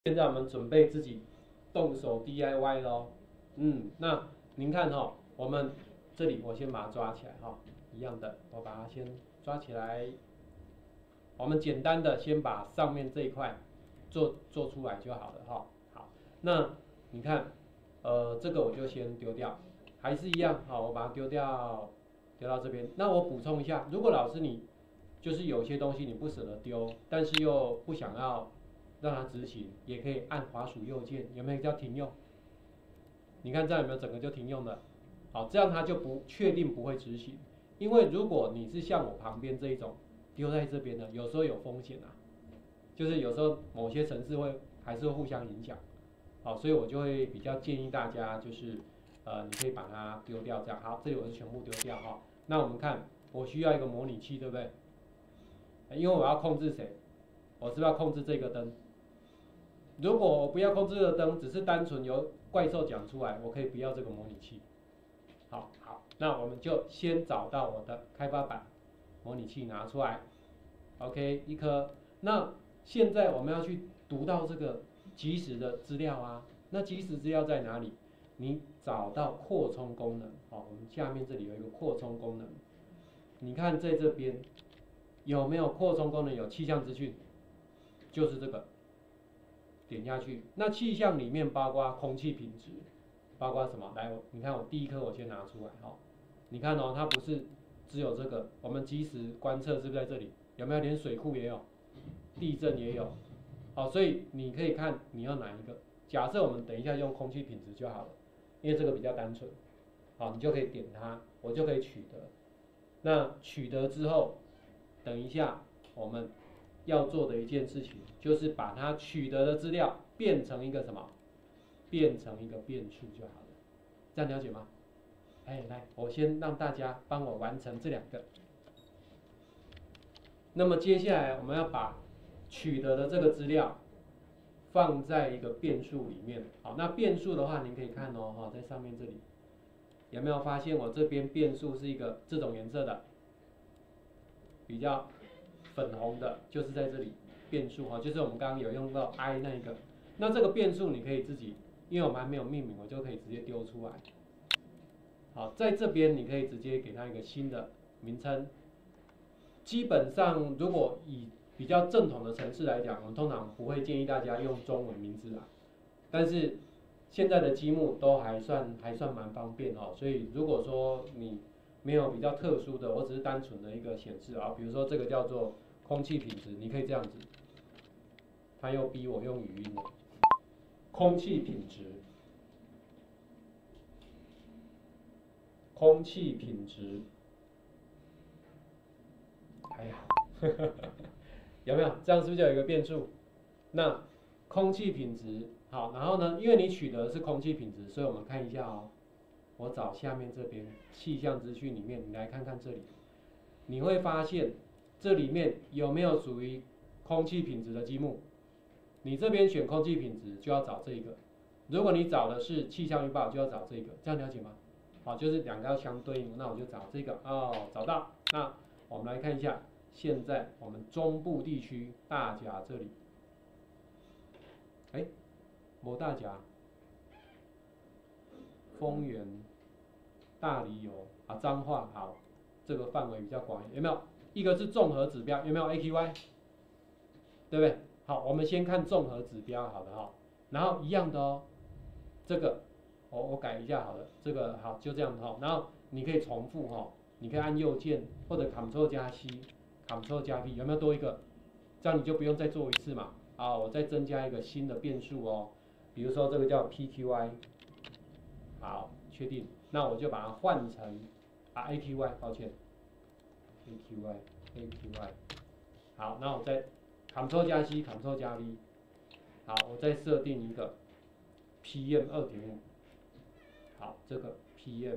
现在我们准备自己动手 DIY 咯。那您看哈，我们这里我先把它抓起来哈，一样的，我把它先抓起来。我们简单的先把上面这一块做出来就好了哈。好，那你看，这个我就先丢掉，还是一样，好，我把它丢掉，丢到这边。那我补充一下，如果老师你就是有些东西你不舍得丢，但是又不想要让它执行，也可以按滑鼠右键，有没有叫停用？你看这样有没有整个就停用了？好，这样它就不确定不会执行，因为如果你是像我旁边这一种丢在这边的，有时候有风险啊，就是有时候某些程式还是会互相影响，好，所以我就会比较建议大家就是你可以把它丢掉，这样好，这里我是全部丢掉哈。那我们看，我需要一个模拟器，对不对？因为我要控制谁？我是不是要控制这个灯？如果我不要控制这个灯，只是单纯由怪兽讲出来，我可以不要这个模拟器。好，那我们就先找到我的开发版模拟器拿出来 ，OK， 一颗。那现在我们要去读到这个即时的资料啊，那即时资料在哪里？你找到扩充功能，好，我们下面这里有一个扩充功能，你看在这边有没有扩充功能？有气象资讯，就是这个。点下去，那气象里面包括空气品质，包括什么？来，你看我第一颗我先拿出来，好，你看哦，它不是只有这个，我们即时观测是不是在这里？有没有？连水库也有，地震也有，好，所以你可以看你要哪一个。假设我们等一下用空气品质就好了，因为这个比较单纯，好，你就可以点它，我就可以取得。那取得之后，等一下我们要做的一件事情，就是把它取得的资料变成一个什么？变成一个变数就好了。这样了解吗？来，我先让大家帮我完成这两个。那么接下来我们要把取得的这个资料放在一个变数里面。好，那变数的话，您可以看哦，在上面这里有没有发现我这边变数是一个这种颜色的，比较粉红的，就是在这里变数哈，就是我们刚刚有用到 i 那一个。那这个变数你可以自己，因为我们还没有命名，我就可以直接丢出来。好，在这边你可以直接给它一个新的名称。基本上，如果以比较正统的程式来讲，我们通常不会建议大家用中文名字啦。但是现在的积木都还算蛮方便哦，所以如果说你没有比较特殊的，我只是单纯的一个显示啊，比如说这个叫做空气品质，你可以这样子。他又逼我用语音了，空气品质，空气品质，还好，有没有？这样是不是就有一个变数？那空气品质好，然后呢，因为你取得的是空气品质，所以我们看一下哦。我找下面这边气象资讯里面，你来看看这里，你会发现这里面有没有属于空气品质的积木？你这边选空气品质就要找这一个，如果你找的是气象预报就要找这个，这样了解吗？好，就是两个要相对应，那我就找这个哦，找到。那我们来看一下，现在我们中部地区大甲这里，某大甲、丰原、大理有啊，彰化好，这个范围比较广，有没有？一个是综合指标，有没有 AQY？ 对不对？好，我们先看综合指标，好的哈。然后一样的哦，这个我改一下好了，这个好就这样哈。然后你可以重复哈，你可以按右键或者 Ctrl 加 C、Ctrl 加 V， 有没有多一个？这样你就不用再做一次嘛。啊，我再增加一个新的变数哦，比如说这个叫 PQI， 好，确定。那我就把它换成AQY， 抱歉 ，AQY， 好，那我再 Ctrl 加 C，Ctrl 加 V， 好，我再设定一个 PM 2.5， 好，这个 PM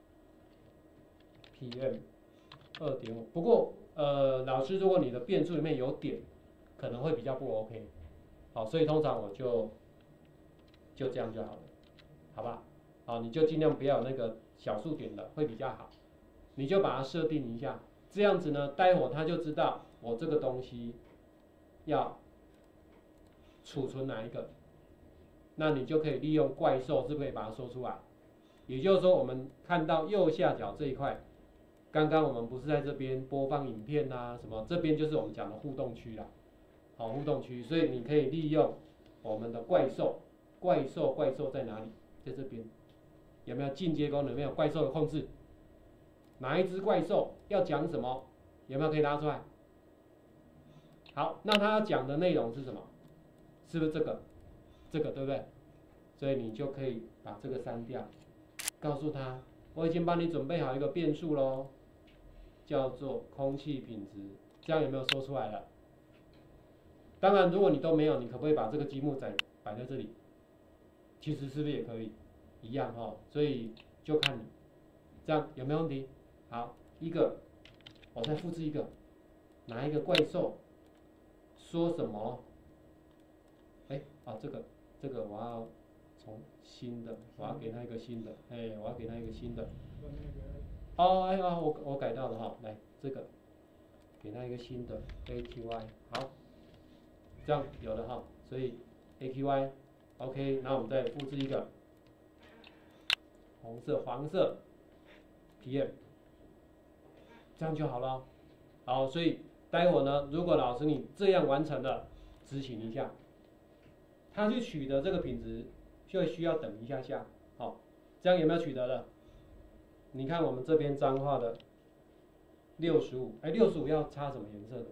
2.5， 不过老师，如果你的变数里面有点，可能会比较不 OK， 好，所以通常我就这样就好了，好吧？好，你就尽量不要有那个小数点的，会比较好。你就把它设定一下，这样子呢，待会他就知道我这个东西要储存哪一个，那你就可以利用怪兽，是不是可以把它说出来？也就是说，我们看到右下角这一块，刚刚我们不是在这边播放影片啊什么，这边就是我们讲的互动区啦，好，互动区，所以你可以利用我们的怪兽，怪兽在哪里？在这边，有没有进阶功能？有没有怪兽的控制？哪一只怪兽要讲什么？有没有可以拉出来？好，那他要讲的内容是什么？是不是这个？这个对不对？所以你就可以把这个删掉，告诉他，我已经帮你准备好一个变数咯，叫做空气品质，这样有没有说出来了？当然，如果你都没有，你可不可以把这个积木仔摆在这里？其实是不是也可以？一样哈，所以就看你，这样有没有问题？好，一个，我再复制一个，哪一个怪兽说什么？这个我要从新的，我要给他一个新的，我要给他一个新的。我改到了哈，来这个，给他一个新的 AQY， 好，这样有了哈，所以 AQY OK， 那我们再复制一个红色、黄色 PM， 这样就好了。好，所以待会呢，如果老师你这样完成了，执行一下。他去取得这个品质，就需要等一下下，好，这样有没有取得了？你看我们这边彰化的65， 65要插什么颜色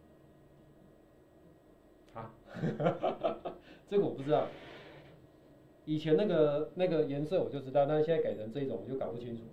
的？啊，这个我不知道。以前那个颜色我就知道，但是现在改成这种我就搞不清楚。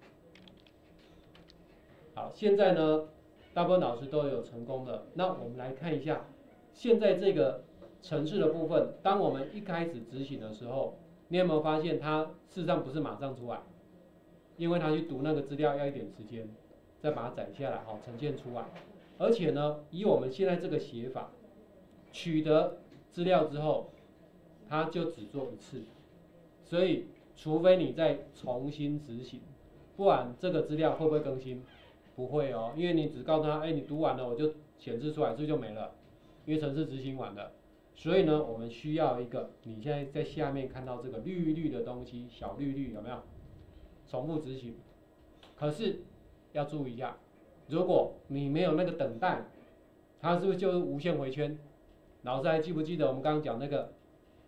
好，现在呢，大部分老师都有成功的。那我们来看一下，现在这个程式的部分，当我们一开始执行的时候，你有没有发现它事实上不是马上出来？因为它去读那个资料要一点时间，再把它载下来，好，呈现出来。而且呢，以我们现在这个写法，取得资料之后，它就只做一次，所以除非你再重新执行，不然这个资料会不会更新？不会哦，因为你只告诉他，你读完了我就显示出来，这就没了，因为程式执行完了。所以呢，我们需要一个，你现在在下面看到这个绿绿的东西，小绿绿有没有？重复执行。可是要注意一下，如果你没有那个等待，它是不是就是无限回圈？老师还记不记得我们刚刚讲那个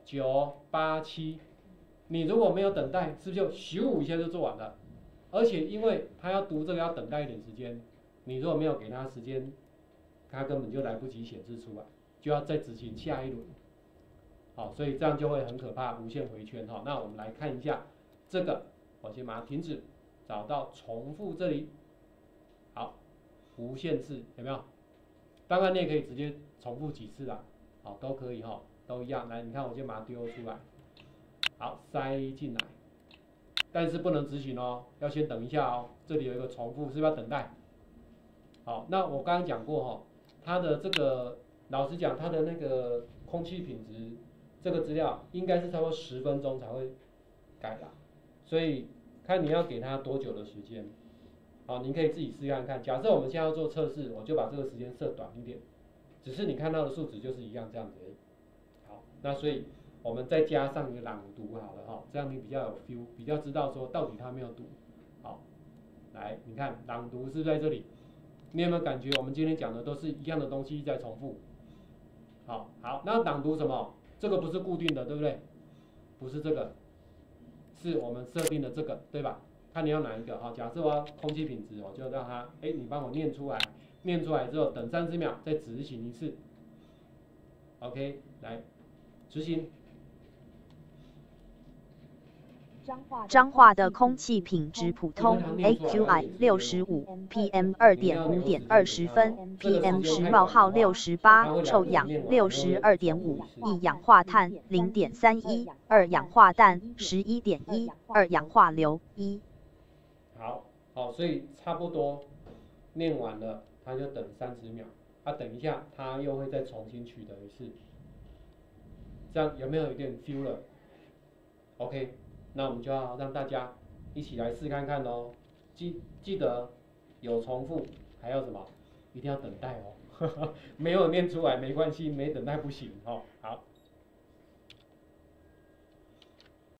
987？你如果没有等待，是不是就咻一下就做完了？而且因为它要读这个要等待一点时间，你如果没有给它时间，它根本就来不及显示出来。就要再执行下一轮，好，所以这样就会很可怕，无限回圈哈。那我们来看一下这个，我先把它停止，找到重复这里，好，无限次有没有？当然你也可以直接重复几次啦，好，都可以哈，都一样。来，你看我先把它丢出来，好，塞进来，但是不能执行哦，要先等一下哦。这里有一个重复，是不是要等待？好，那我刚刚讲过哈，它的这个。老实讲，它的那个空气品质这个资料应该是差不多10分钟才会改啦，所以看你要给它多久的时间。好，您可以自己试看看。假设我们现在要做测试，我就把这个时间设短一点，只是你看到的数值就是一样这样子而已。好，那所以我们再加上一个朗读好了哈，这样你比较有 feel， 比较知道说到底它没有读。好，来，你看朗读是在这里，你有没有感觉我们今天讲的都是一样的东西在重复？好，那朗读什么？这个不是固定的，对不对？不是这个，是我们设定的这个，对吧？看你要哪一个。好，假设我要空气品质，我就让它，你帮我念出来，念出来之后等30秒再执行一次。OK， 来执行。 彰化的空气品质普通 AQI 65 PM 2.5.20分 PM 10冒号68臭氧62.5一氧化碳0.31 二氧化氮11.1二氧化硫1。 好，所以差不多念完了，它就等30秒。等一下，它又会再重新取得一次。这样有没有一点 feel 了 ？OK。那我们就要让大家一起来试看看哦，记得有重复，还要什么？一定要等待哦，没有念出来没关系，没等待不行哦。